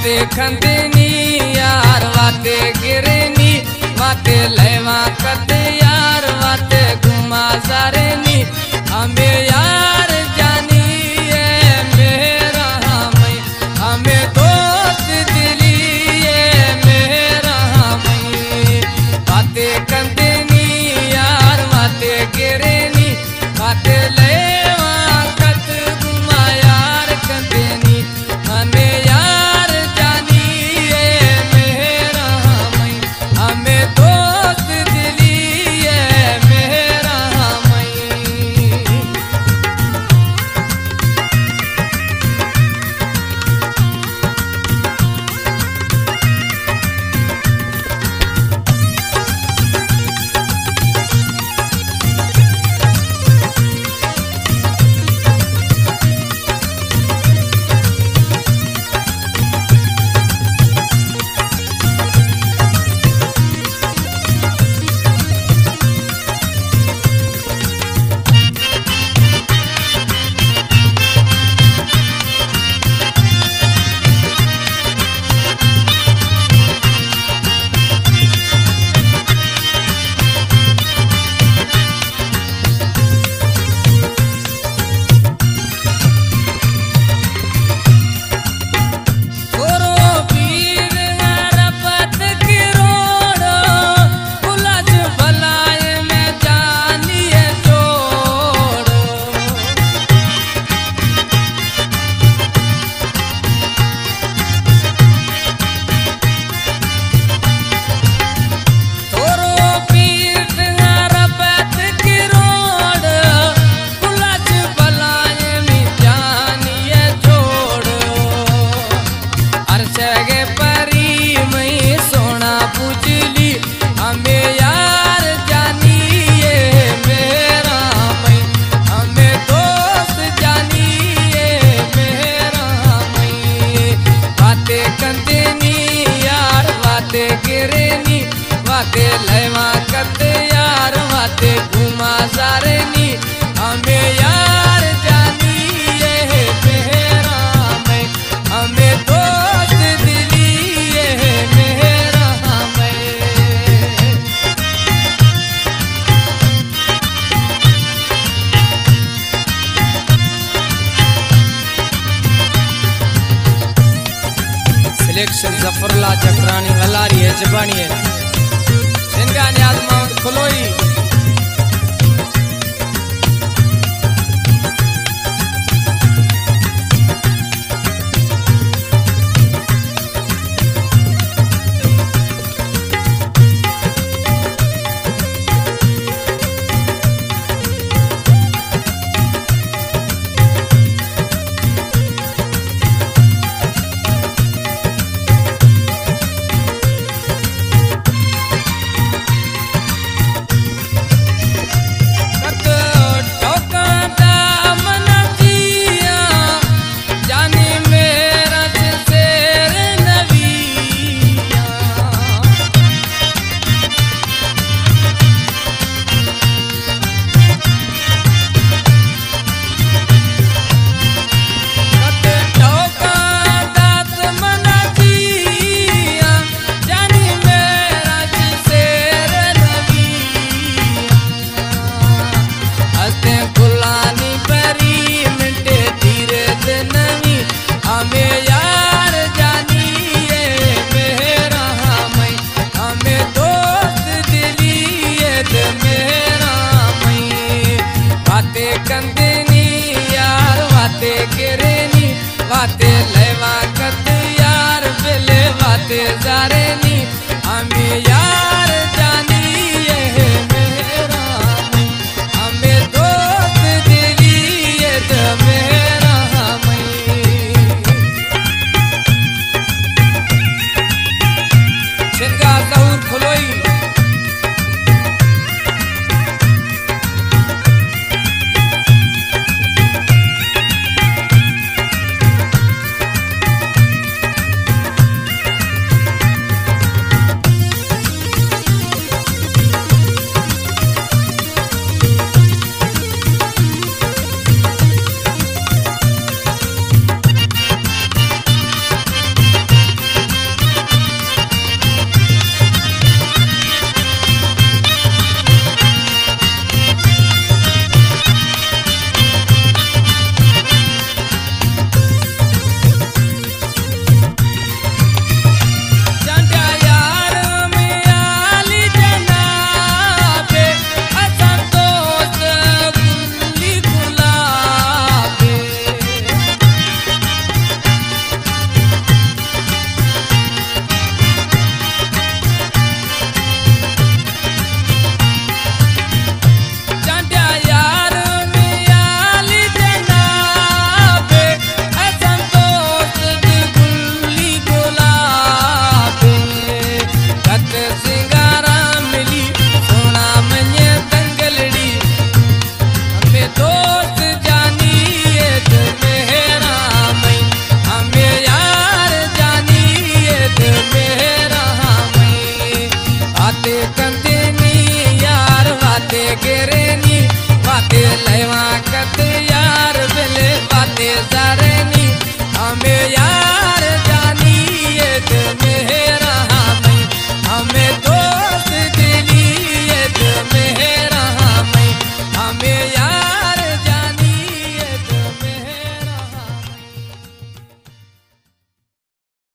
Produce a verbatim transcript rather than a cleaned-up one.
वाते खंदनी यार वाते गिरनी वाते लेवा कते यार वाते घुमा सारेनी हमें यार जानी है मेरा मई हमें दोस्त दिली है मेरा मई वाते खंदनी यार वाते गिरनी वाते लेवा कत घुमा यार खंदनी हमें यार जानी है मेरा मई हमें दोस्त दिली है मेरा मई। वाते लेवा कते यार वाते घुमा सारेनी हमें यार जानी है मेरा मैं हमें दोस्त दिली है मेरा मैं। सिलेक्शन जफरला चक्रानी हलारी है जबानी है इनका न्याज मोहम्मद खलोई वाते लेवा कत यार बेले वाते जारेनी हमें यार जानी है मेरा हमें दोस्त दिली है मेरा मई। छिनका जहूर खलोई कंदेनी यार वाते गिरेनी वाते लेवा कते